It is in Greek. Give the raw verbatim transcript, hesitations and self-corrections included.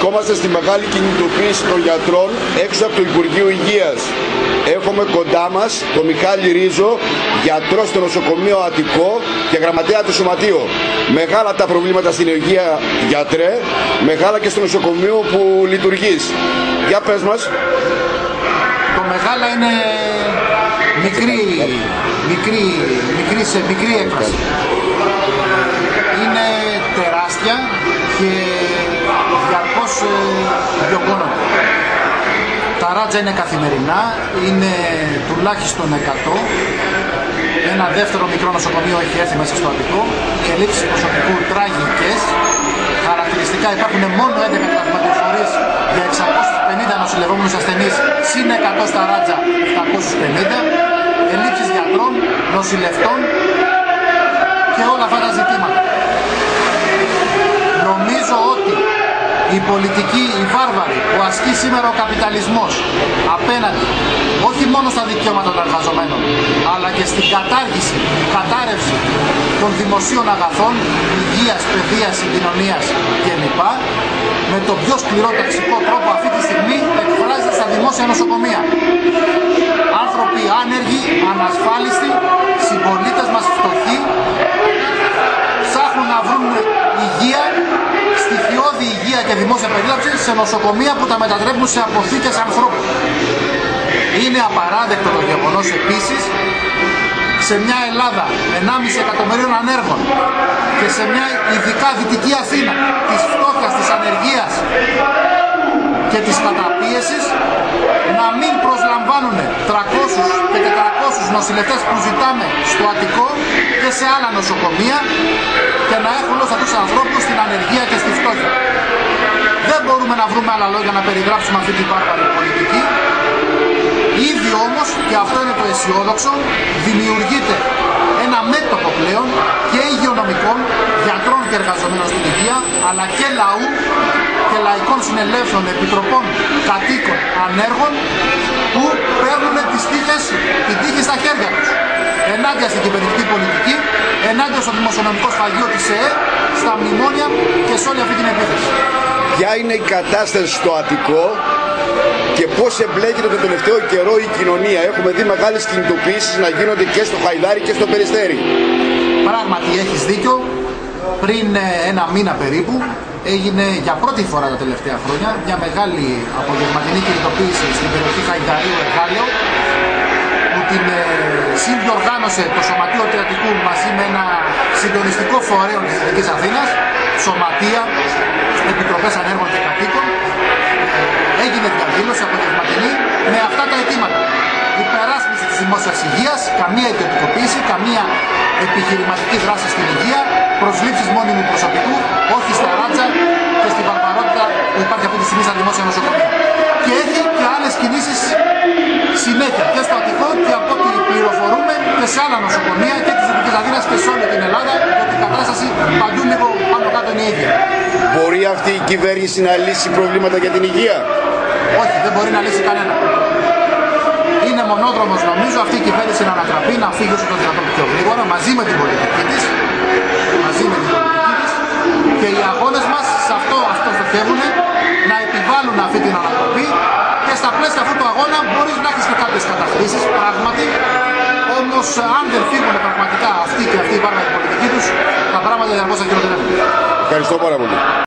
Βρισκόμαστε στη μεγάλη κινητοποίηση των γιατρών έξω από το Υπουργείο Υγείας. Έχουμε κοντά μας τον Μιχάλη Ρίζο, γιατρό στο νοσοκομείο Αττικό και γραμματέα του Σωματείου. Μεγάλα τα προβλήματα στην υγεία, γιατρέ, μεγάλα και στο νοσοκομείο που λειτουργείς. Για πες μας. Το μεγάλα είναι μικρή, μικρή, μικρή, σε μικρή έκφραση. Είναι τεράστια και διαρκώς διωγγώνονται. Τα ράτζα είναι καθημερινά, είναι τουλάχιστον εκατό. Ένα δεύτερο μικρό νοσοκομείο έχει έρθει μέσα στο Αττικό. Οι ελλείψεις προσωπικού τραγικές. Χαρακτηριστικά υπάρχουν μόνο έντεκα τραυματιοφορείς για εξακόσιους πενήντα νοσηλευόμενους ασθενείς, συν εκατό στα ράτζα, επτακόσιους πενήντα. Ελλείψεις γιατρών, νοσηλευτών και όλα αυτά τα ζητήματα. Νομίζω ότι η πολιτική, η βάρβαρη που ασκεί σήμερα ο καπιταλισμός απέναντι όχι μόνο στα δικαιώματα των εργαζομένων, αλλά και στην κατάργηση, κατάρρευση των δημοσίων αγαθών, υγείας, παιδείας, συγκοινωνίας κλπ. Με το πιο σκληρό ταξικό τρόπο αυτή τη στιγμή εκφράζεται στα δημόσια νοσοκομεία. Άνθρωποι άνεργοι, ανασφάλιστοι, συμπολίτες μας φτωχοί, ψάχνουν να βρουν υγεία, στοιχειώδη υγεία και δημόσια περίληψη σε νοσοκομεία που τα μετατρέπουν σε αποθήκες ανθρώπων. Είναι απαράδεκτο το γεγονός επίσης σε μια Ελλάδα ενάμιση εκατομμυρίων ανέργων και σε μια ειδικά Δυτική Αθήνα της φτώχειας, της ανεργίας και της καταπίεσης να μην προσλαμβάνουν τριακόσιους και τετρακόσιους νοσηλευτές που ζητάμε στο Αττικό και σε άλλα νοσοκομεία και να έχουν όλους αυτούς τους ανθρώπους στην ανεργία και στη φτώχεια. Δεν μπορούμε να βρούμε άλλα λόγια να περιγράψουμε αυτή την βάρβαρη πολιτική. Ήδη όμως, και αυτό είναι το αισιόδοξο, δημιουργείται ένα μέτωπο πλέον και υγειονομικών, γιατρών και εργαζομένων στην υγεία, αλλά και λαού και λαϊκών συνελεύσεων, επιτροπών, κατοίκων, ανέργων που παίρνουν τις τύχες, την τύχη στα χέρια τους. Ενάντια στην κυβερνητική πολιτική, ενάντια στο δημοσιονομικό σφαγείο της ΕΕ, στα μνημόνια και σε όλη αυτή την επίθεση. Ποια είναι η κατάσταση στο Αττικό και πώς εμπλέκεται το τελευταίο καιρό η κοινωνία? Έχουμε δει μεγάλες κινητοποιήσεις να γίνονται και στο Χαϊδάρι και στο Περιστέρι. Πράγματι έχεις δίκιο. Πριν ένα μήνα περίπου έγινε για πρώτη φορά τα τελευταία χρόνια μια μεγάλη απογευματινή κινητοποίηση στην περιοχή Χαϊδαρίου Εργάλειο, που την συνδιοργάνωσε το Σωματείο του Αττικού μαζί με ένα συντονιστικό φορέο της Δυτικής Αθήνας, σωματεία, επιτροπές ανέργων και κατοίκων. Έγινε διαδήλωση απογευματινή με αυτά τα αιτήματα. Υπεράσπιση της δημόσιας υγείας, καμία ιδιωτικοποίηση, καμία επιχειρηματική δράση στην υγεία, προσλήψεις μόνιμου προσωπικού, όχι στα ράτζα και στη βαρβαρότητα που υπάρχει αυτή τη στιγμή στα δημόσια νοσοκομεία. Και έχει και άλλες κινήσεις συνέχεια και στο Αττικό και από ό,τι πληροφορούμε και σε άλλα νοσοκομεία και της Δυτικής Αθήνας και σε όλη την Ελλάδα, γιατί η κατάσταση παντού λίγο πάνω κάτω είναι η ίδια. Μπορεί αυτή η κυβέρνηση να λύσει προβλήματα για την υγεία? Όχι, δεν μπορεί να λύσει κανένα. Είναι μονόδρομος νομίζω αυτή η κυβέρνηση να ανατραπεί, να φύγει όσο το δυνατόν πιο γρήγορα μαζί με την πολιτική της, μαζί με την πολιτική της, και οι αγώνες μας σε αυτό, αυτό στοχεύουν, να επιβάλλουν αυτή την ανατροπή, και στα πλαίσια αυτού του αγώνα μπορείς να έχεις και κάποιες καταχρήσεις πράγματι, όμως αν δεν φύγουν πραγματικά αυτοί και αυτή η βάρβαρη πολιτική τους, τα πράγματα διαρκώς θα χειροτερεύουν. Ευχαριστώ πάρα πολύ.